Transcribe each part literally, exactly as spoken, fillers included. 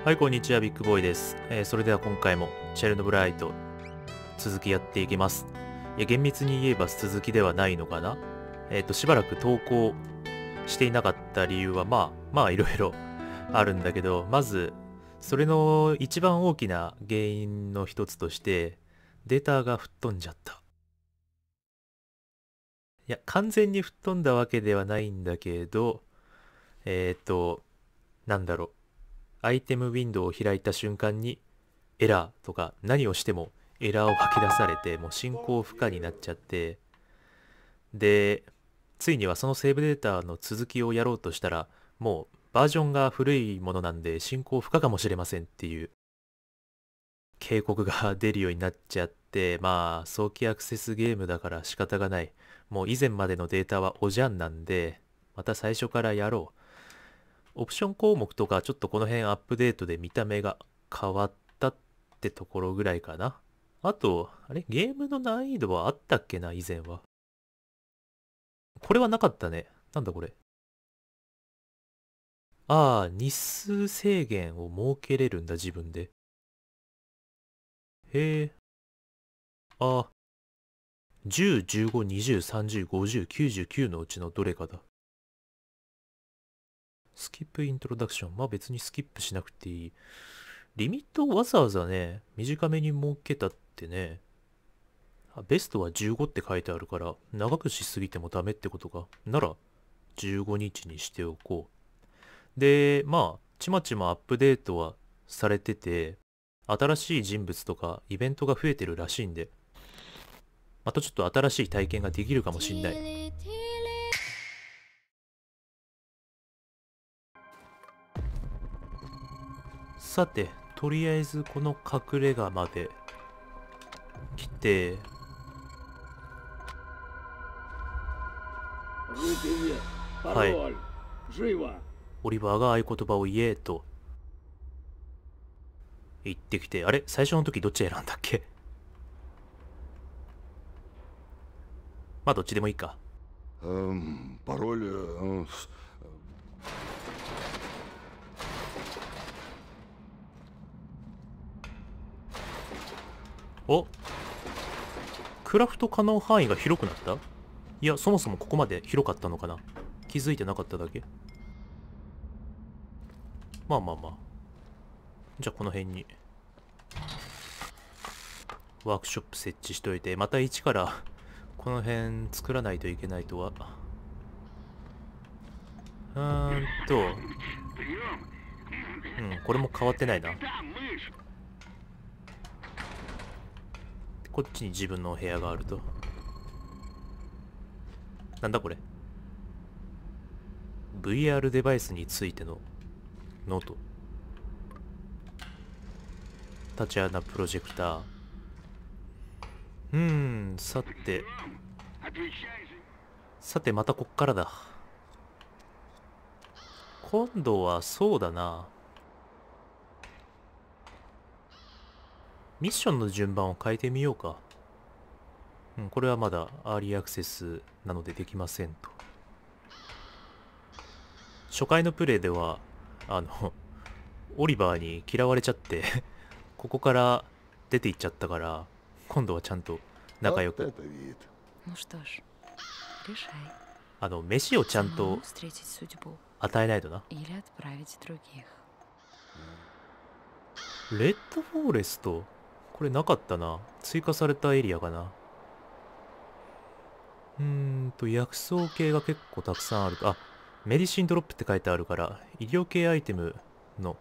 はい、こんにちは、ビッグボーイです。えーそれでは今回もチェルノブライト続きやっていきます。いや、厳密に言えば続きではないのかな。えっ、と、しばらく投稿していなかった理由は、まあ、まあ、いろいろあるんだけど、まず、それの一番大きな原因の一つとして、データが吹っ飛んじゃった。いや、完全に吹っ飛んだわけではないんだけど、えっ、と、なんだろう。アイテムウィンドウを開いた瞬間に、エラーとか何をしてもエラーを吐き出されてもう進行不可になっちゃって、でついにはそのセーブデータの続きをやろうとしたらもうバージョンが古いものなんで進行不可かもしれませんっていう警告が出るようになっちゃって、まあ早期アクセスゲームだから仕方がない。もう以前までのデータはおじゃんなんでまた最初からやろう。オプション項目とかちょっとこの辺アップデートで見た目が変わったってところぐらいかな。あと、あれゲームの難易度はあったっけな以前は。これはなかったね。なんだこれ。ああ、日数制限を設けれるんだ、自分で。へえ。ああ、じゅう、じゅうご、にじゅう、さんじゅう、ごじゅう、きゅうじゅうきゅうのうちのどれかだ。スキップイントロダクション。まあ別にスキップしなくていい。リミットをわざわざね、短めに設けたってね。あ、ベストはじゅうごって書いてあるから、長くしすぎてもダメってことか。なら、じゅうごにちにちにしておこう。で、まあ、ちまちまアップデートはされてて、新しい人物とかイベントが増えてるらしいんで、またちょっと新しい体験ができるかもしんない。さて、とりあえずこの隠れ家まで来て、はい。オリバーが合言葉を言えと言ってきて、あれ最初の時どっち選んだっけ？まあどっちでもいいか。 Эм, пароль... э, お、クラフト可能範囲が広くなった？いや、そもそもここまで広かったのかな？気づいてなかっただけ？まあまあまあ。じゃあこの辺にワークショップ設置しといて、また一からこの辺作らないといけないとは。うーんと、うん、これも変わってないな。こっちに自分の部屋があると。なんだこれ？ ブイアール デバイスについてのノート。タチアナプロジェクター。うーん、さて。さて、またこっからだ。今度はそうだな。ミッションの順番を変えてみようか。うん、これはまだアーリーアクセスなのでできませんと。初回のプレイでは、あの、オリバーに嫌われちゃってここから出て行っちゃったから、今度はちゃんと仲 Вот 良く。 это вид. Ну что ж, решай. あの、飯をちゃんと Самому встретить судьбу 与えないとな。 или отправить других. レッドフォーレスト、これなかったな。追加されたエリアかな。うーんと、薬草系が結構たくさんあると。あ、メディシンドロップって書いてあるから、医療系アイテムの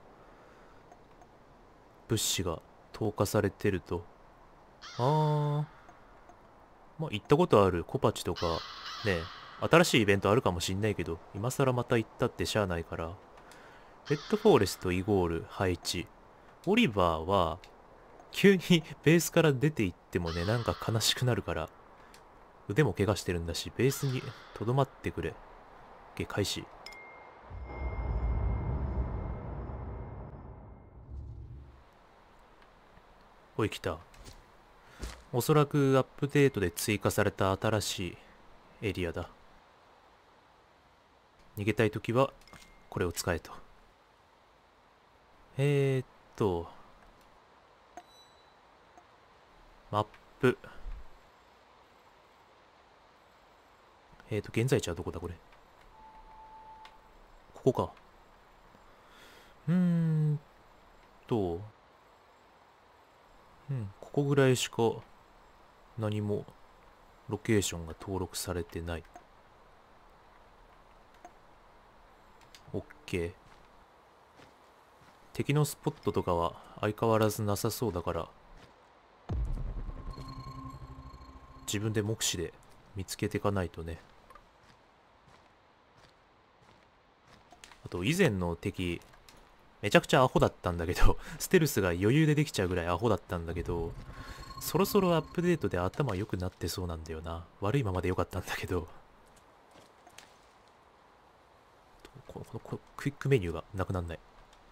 物資が投下されてると。あー。まあ、行ったことあるコパチとか、ね、新しいイベントあるかもしんないけど、今更また行ったってしゃあないから。レッドフォーレストイゴール配置。オリバーは、急にベースから出て行ってもね、なんか悲しくなるから、腕も怪我してるんだし、ベースにとどまってくれ。下開始。おい、来た。おそらくアップデートで追加された新しいエリアだ。逃げたいときは、これを使えと。 えーっと、マップ。えーっと、現在地はどこだこれ。ここか。うーんと、うん、ここぐらいしか何もロケーションが登録されてない。OK。敵のスポットとかは相変わらずなさそうだから、自分で目視で見つけていかないとね。あと以前の敵、めちゃくちゃアホだったんだけど、ステルスが余裕でできちゃうぐらいアホだったんだけど、そろそろアップデートで頭良くなってそうなんだよな。悪いままで良かったんだけど、このこのこのクイックメニューがなくなんない。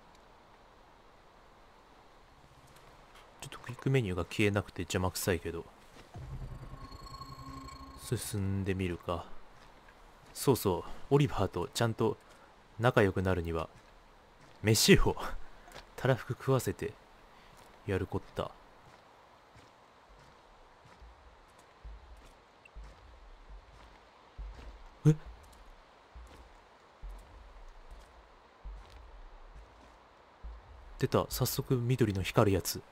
ちょっとクイックメニューが消えなくて邪魔くさいけど、進んでみるか。そうそう、オリバーとちゃんと仲良くなるには、飯をたらふく食わせてやるこった。え、出た。早速緑の光るやつ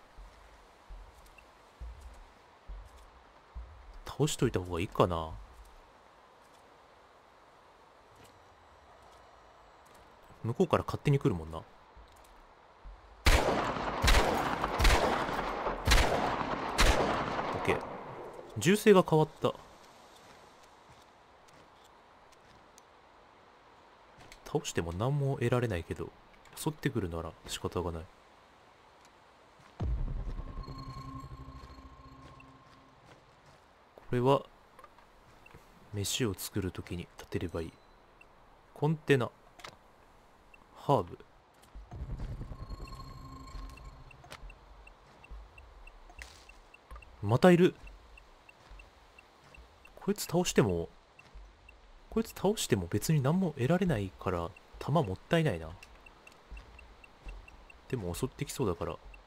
倒しといた方がいいかな。向こうから勝手に来るもんな。OK。銃声が変わった。倒しても何も得られないけど、襲ってくるなら仕方がない。これは飯を作るときに立てればいい。コンテナ、ハーブ。またいる。こいつ倒してもこいつ倒しても別に何も得られないから弾もったいないな。でも襲ってきそうだから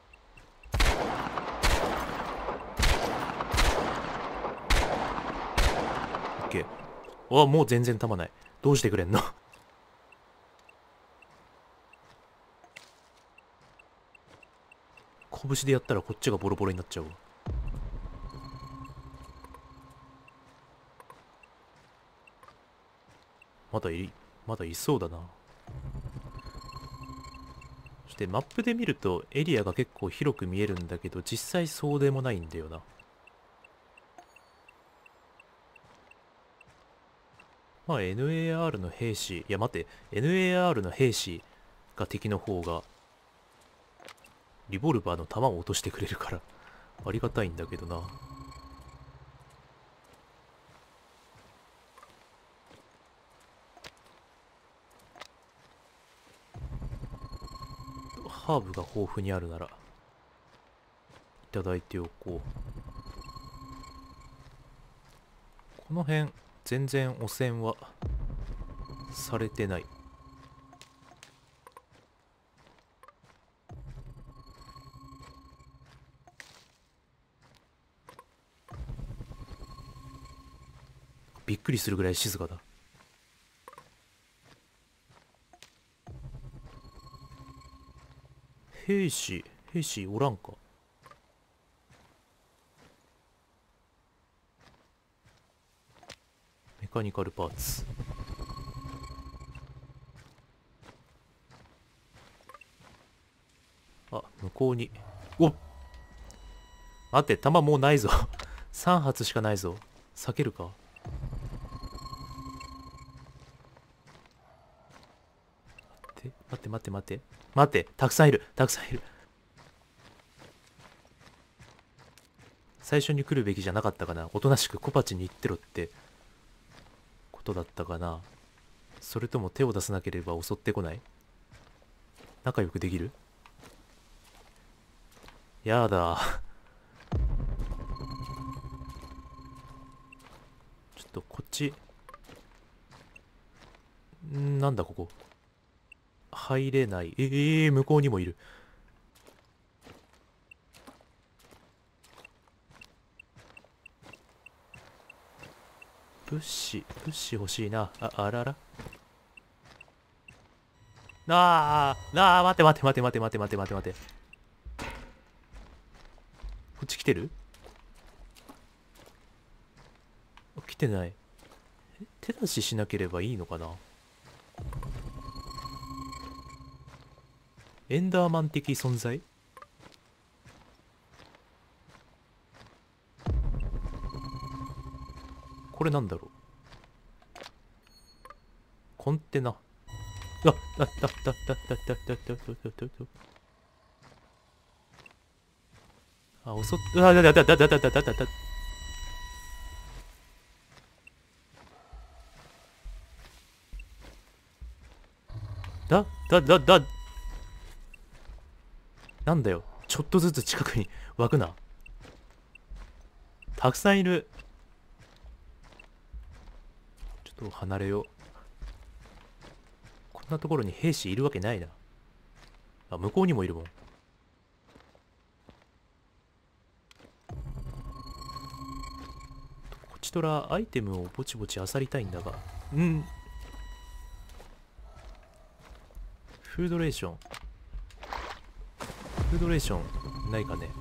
。OK。あ、もう全然弾ない。どうしてくれんの拳でやったらこっちがボロボロになっちゃうわ。まだいまだいそうだな。そしてマップで見るとエリアが結構広く見えるんだけど、実際そうでもないんだよな。まあ エヌエーアール の兵士、いや待って、エヌエーアール の兵士が敵の方がリボルバーの弾を落としてくれるからありがたいんだけどな。ハーブが豊富にあるならいただいておこう。この辺全然汚染はされてない。びっくりするぐらい静かだ。兵士兵士おらんか。メカニカルパーツ。あ、向こうに。おっ、待って、弾もうないぞさん発しかないぞ。避けるか。待って待って待って待って、たくさんいる、たくさんいる。最初に来るべきじゃなかったかな。おとなしく小鉢に行ってろってことだったかな。それとも手を出さなければ襲ってこない。仲良くできる。やだちょっとこっちんなんだここ入れない。ええー、向こうにもいる。 物資物資欲しいな。ああらら、あーあー、待て待て待て待て待て待て待て待て、こっち来てる？来てない。え、手出ししなければいいのかな。エンダーマン的存在？これなんだろう。コンテナ。あ、あ、あ、あ、あ、あ、あ、あ、あ、あ、襲っ、あ、だだだだだだだだだだ。だ、だ、だ、だ、なんだよ。ちょっとずつ近くに湧くな。たくさんいる。ちょっと離れよう。こんなところに兵士いるわけないな。あ、向こうにもいるもん。こちとらアイテムをぼちぼち漁りたいんだが。うん。フードレーション。フードレーションないかね。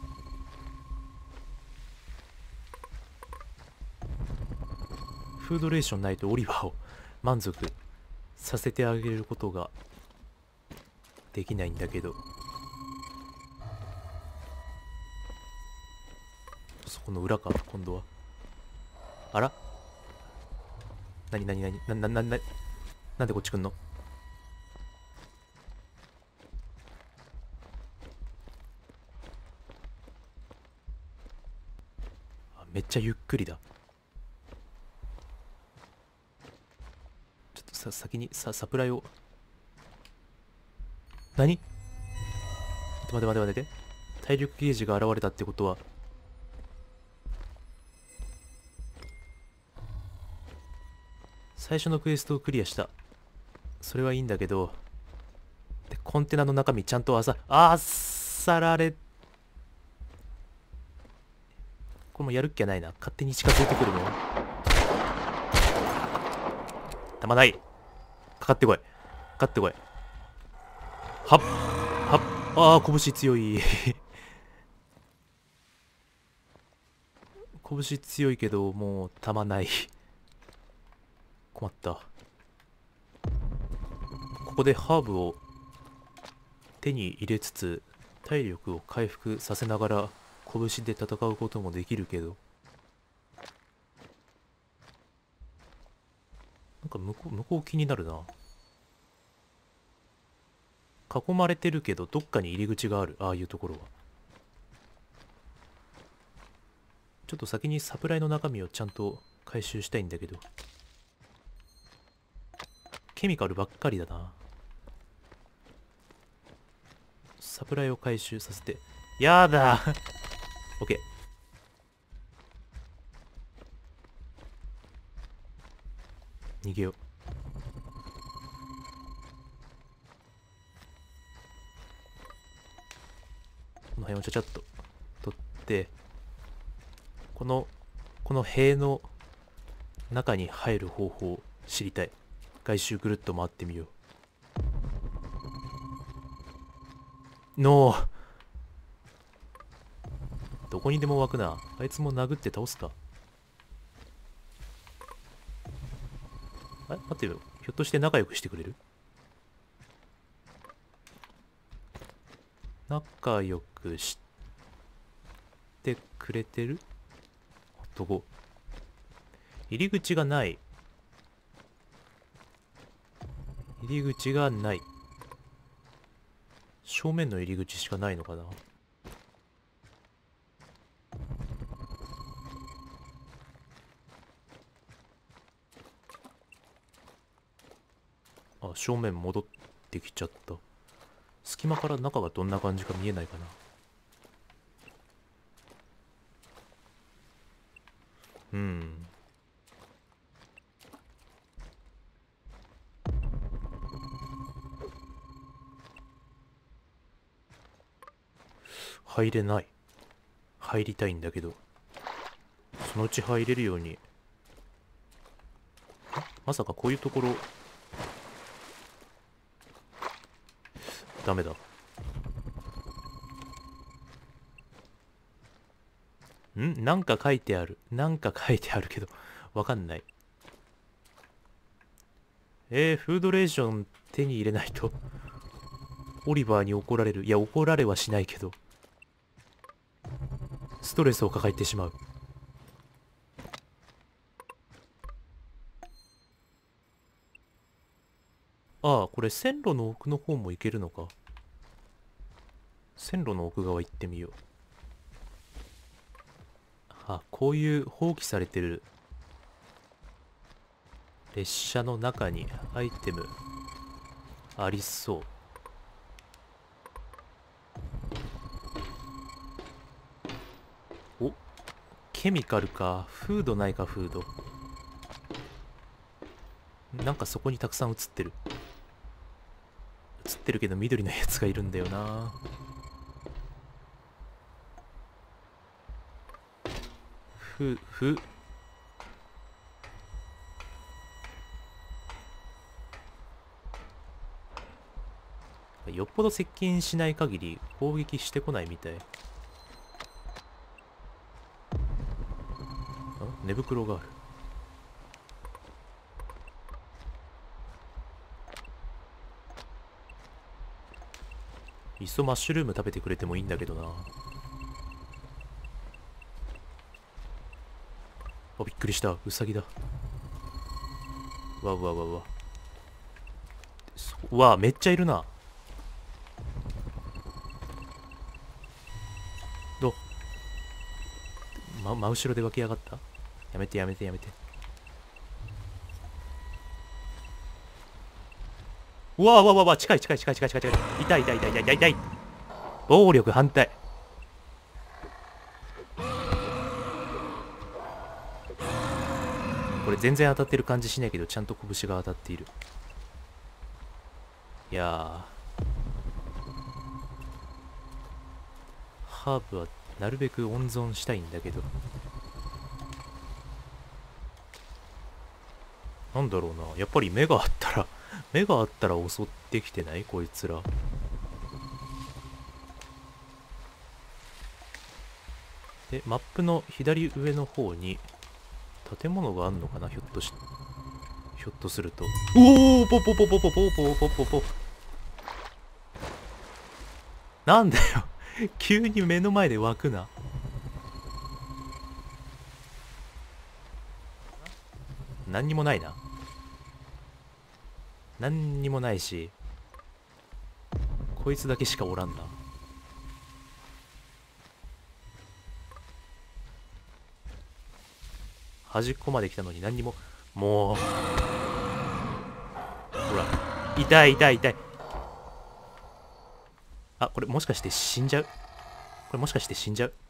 フードレーションないとオリバーを満足させてあげることができないんだけど。そこの裏か、今度は。あら、なになになにな、な、な、な、なんでこっち来んの？あ、めっちゃゆっくりだ。ちょっとさ、先にさ、サプライを。何？待て待て待て待て。体力ゲージが現れたってことは、最初のクエストをクリアした。それはいいんだけど、でコンテナの中身ちゃんとあさ、あっさられ、これもやるっきゃないな。勝手に近づいてくるの。たまない。かかってこい。かかってこい。はっ。はっ。ああ、拳強い。拳強いけど、もう、たまない。困った。ここでハーブを手に入れつつ、体力を回復させながら、拳で戦うこともできるけど、なんか向こう、向こう気になるな。囲まれてるけど、どっかに入り口がある。ああいうところは。ちょっと先にサプライの中身をちゃんと回収したいんだけど。ケミカルばっかりだな。サプライを回収させて。やだオッケー。逃げよう。この辺をちゃちゃっと取って、この、この塀の中に入る方法を知りたい。外周ぐるっと回ってみよう。ノー。どこにでも湧くな。あいつも殴って倒すか。あれ待ってよ。ひょっとして仲良くしてくれる？仲良くしてくれてる？男。入り口がない。入り口がない。正面の入り口しかないのかな。あ、正面戻ってきちゃった。隙間から中がどんな感じか見えないかな。うん。入れない。入りたいんだけど、そのうち入れるようにまさかこういうところダメだ。んなんか書いてある。なんか書いてあるけどわかんない。えー、フードレーション手に入れないとオリバーに怒られる。いや、怒られはしないけどストレスを抱えてしまう。ああ、これ線路の奥の方も行けるのか。線路の奥側行ってみよう。あ、こういう放棄されてる列車の中にアイテムありそう。お、ケミカルか。フードないか。フードなんかそこにたくさん映ってる。映ってるけど緑のやつがいるんだよな。ふ、ふよっぽど接近しない限り攻撃してこないみたい。あ、寝袋がある。いっそマッシュルーム食べてくれてもいいんだけどな。あ、びっくりした。ウサギだ。わうわうわうわ。うわ、めっちゃいるな。どま、真後ろで湧き上がった。やめてやめてやめて。うわうわうわうわ、近い近い近い近い近い近い。痛い痛い痛い痛い痛い痛い。暴力反対。これ全然当たってる感じしないけど、ちゃんと拳が当たっている。いやー、ハーブはなるべく温存したいんだけど、なんだろうな。やっぱり目があったら目があったら襲ってきてないこいつら。で、マップの左上の方に建物があんのかな、ひょっとしひょっとすると。おお、ポポポポポポポポポポ。なんだよ急に目の前で湧くな。何にもないな。何にもないし、こいつだけしかおらんな。端っこまで来たのに何にも。もうほら、痛い痛い痛い。あ、これもしかして死んじゃう。これもしかして死んじゃう。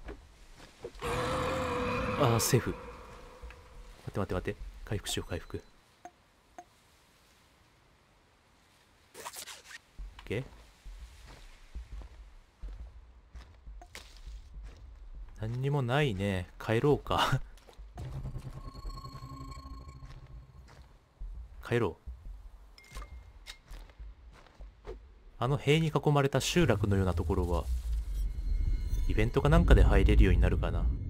あー、セーフ。待って待って待って、回復しよう回復。 OK。 何にもないね。帰ろうか帰ろう。あの塀に囲まれた集落のようなところはイベントかなんかで入れるようになるかな。